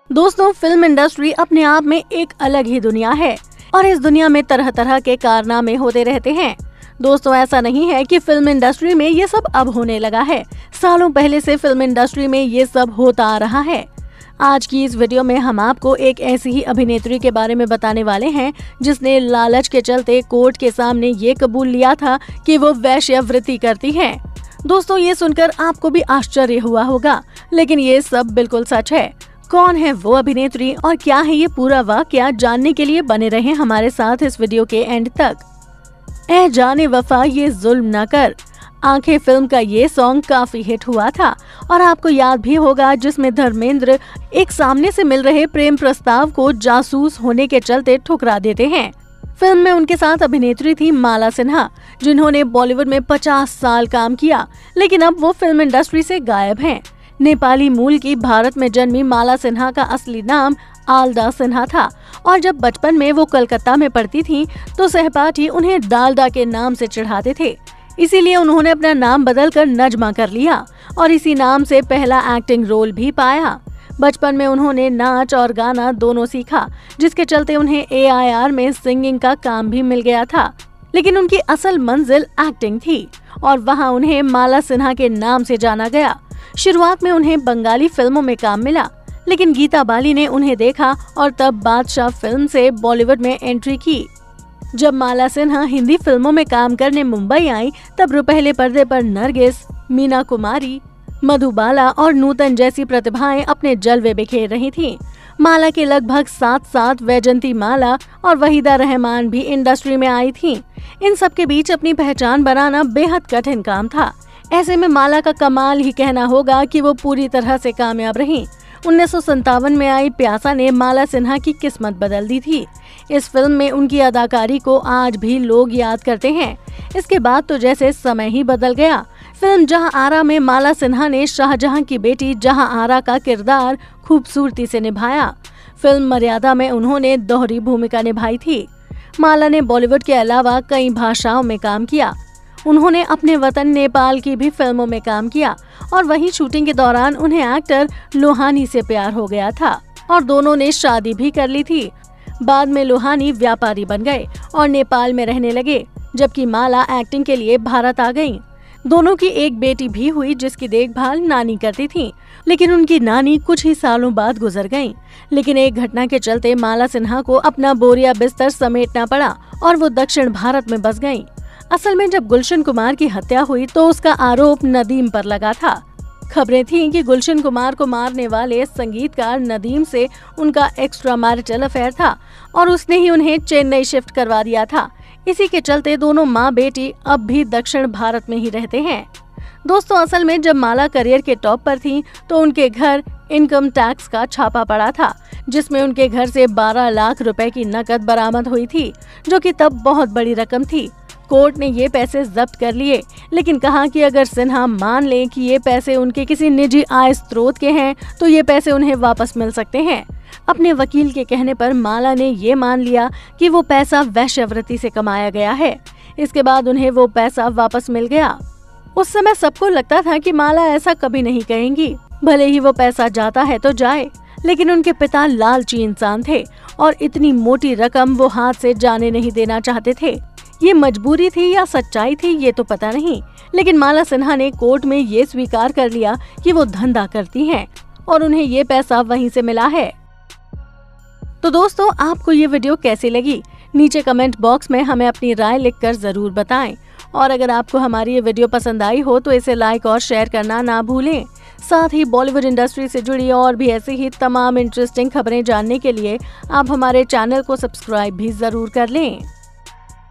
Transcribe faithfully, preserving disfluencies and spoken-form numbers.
दोस्तों, film industry अपने आप में एक अलग ही दुनिया है और इस दुनिया में तरह तरह के कारनामे होते रहते हैं। दोस्तों, ऐसा नहीं है कि फिल्म इंडस्ट्री में ये सब अब होने लगा है। सालों पहले से फिल्म इंडस्ट्री में ये सब होता आ रहा है। आज की इस वीडियो में हम आपको एक ऐसी ही अभिनेत्री के बारे में बताने वाले हैं जिसने लालच के चलते कोर्ट के सामने ये कबूल लिया था कि वो वेश्यावृत्ति करती है। दोस्तों, ये सुनकर आपको भी आश्चर्य हुआ होगा, लेकिन ये सब बिल्कुल सच है। कौन है वो अभिनेत्री और क्या है ये पूरा वाकया, जानने के लिए बने रहें हमारे साथ इस वीडियो के एंड तक। ऐ जाने वफा ये जुल्म न कर, आंखें फिल्म का ये सॉन्ग काफी हिट हुआ था और आपको याद भी होगा, जिसमें धर्मेंद्र एक सामने से मिल रहे प्रेम प्रस्ताव को जासूस होने के चलते ठुकरा देते हैं। फिल्म में उनके साथ अभिनेत्री थी माला सिन्हा, जिन्होंने बॉलीवुड में पचास साल काम किया, लेकिन अब वो फिल्म इंडस्ट्री से गायब हैं। नेपाली मूल की भारत में जन्मी माला सिन्हा का असली नाम आलदा सिन्हा था और जब बचपन में वो कलकत्ता में पढ़ती थीं, तो सहपाठी उन्हें डालडा के नाम से चिढ़ाते थे। इसीलिए उन्होंने अपना नाम बदलकर नजमा कर लिया और इसी नाम से पहला एक्टिंग रोल भी पाया। बचपन में उन्होंने नाच और गाना दोनों सीखा, जिसके चलते उन्हें ए आई आर में सिंगिंग का काम भी मिल गया था। लेकिन उनकी असल मंजिल एक्टिंग थी और वहाँ उन्हें माला सिन्हा के नाम से जाना गया। शुरुआत में उन्हें बंगाली फिल्मों में काम मिला, लेकिन गीता बाली ने उन्हें देखा और तब बादशाह फिल्म से बॉलीवुड में एंट्री की। जब माला सिन्हा हिंदी फिल्मों में काम करने मुंबई आई, तब रुपहले पर्दे पर नरगिस, मीना कुमारी, मधुबाला और नूतन जैसी प्रतिभाएं अपने जलवे बिखेर रही थीं। माला के लगभग साथ साथ वैजंती माला और वहीदा रहमान भी इंडस्ट्री में आई थीं। इन सब के बीच अपनी पहचान बनाना बेहद कठिन काम था। ऐसे में माला का कमाल ही कहना होगा कि वो पूरी तरह से कामयाब रहीं। उन्नीस सौ संतावन में आई प्यासा ने माला सिन्हा की किस्मत बदल दी थी। इस फिल्म में उनकी अदाकारी को आज भी लोग याद करते हैं। इसके बाद तो जैसे समय ही बदल गया। फिल्म जहां आरा में माला सिन्हा ने शाहजहां की बेटी जहां आरा का किरदार खूबसूरती से निभाया। फिल्म मर्यादा में उन्होंने दोहरी भूमिका निभाई थी। माला ने बॉलीवुड के अलावा कई भाषाओं में काम किया। उन्होंने अपने वतन नेपाल की भी फिल्मों में काम किया और वहीं शूटिंग के दौरान उन्हें एक्टर लोहानी से प्यार हो गया था और दोनों ने शादी भी कर ली थी। बाद में लोहानी व्यापारी बन गए और नेपाल में रहने लगे, जबकि माला एक्टिंग के लिए भारत आ गईं। दोनों की एक बेटी भी हुई, जिसकी देखभाल नानी करती थी, लेकिन उनकी नानी कुछ ही सालों बाद गुजर गईं। लेकिन एक घटना के चलते माला सिन्हा को अपना बोरिया बिस्तर समेटना पड़ा और वो दक्षिण भारत में बस गईं। असल में जब गुलशन कुमार की हत्या हुई तो उसका आरोप नदीम पर लगा था। खबरें थीं कि गुलशन कुमार को मारने वाले संगीतकार नदीम से उनका एक्स्ट्रा मैरिटल अफेयर था और उसने ही उन्हें चेन्नई शिफ्ट करवा दिया था। इसी के चलते दोनों माँ बेटी अब भी दक्षिण भारत में ही रहते हैं। दोस्तों, असल में जब माला करियर के टॉप पर थी तो उनके घर इनकम टैक्स का छापा पड़ा था, जिसमें उनके घर से बारह लाख रुपए की नकद बरामद हुई थी, जो कि तब बहुत बड़ी रकम थी। कोर्ट ने ये पैसे जब्त कर लिए, लेकिन कहा कि अगर सिन्हा मान लें कि ये पैसे उनके किसी निजी आय स्रोत के हैं तो ये पैसे उन्हें वापस मिल सकते हैं। अपने वकील के कहने पर माला ने ये मान लिया कि वो पैसा वेश्यावृत्ति से कमाया गया है। इसके बाद उन्हें वो पैसा वापस मिल गया। उस समय सबको लगता था कि माला ऐसा कभी नहीं कहेंगी, भले ही वो पैसा जाता है तो जाए, लेकिन उनके पिता लालची इंसान थे और इतनी मोटी रकम वो हाथ से जाने नहीं देना चाहते थे। ये मजबूरी थी या सच्चाई थी ये तो पता नहीं, लेकिन माला सिन्हा ने कोर्ट में ये स्वीकार कर लिया कि वो धंधा करती हैं और उन्हें ये पैसा वहीं से मिला है। तो दोस्तों, आपको ये वीडियो कैसी लगी? नीचे कमेंट बॉक्स में हमें अपनी राय लिखकर जरूर बताएं और अगर आपको हमारी ये वीडियो पसंद आई हो तो इसे लाइक और शेयर करना ना भूलें। साथ ही बॉलीवुड इंडस्ट्री से जुड़ी और भी ऐसी ही तमाम इंटरेस्टिंग खबरें जानने के लिए आप हमारे चैनल को सब्सक्राइब भी जरूर कर लें।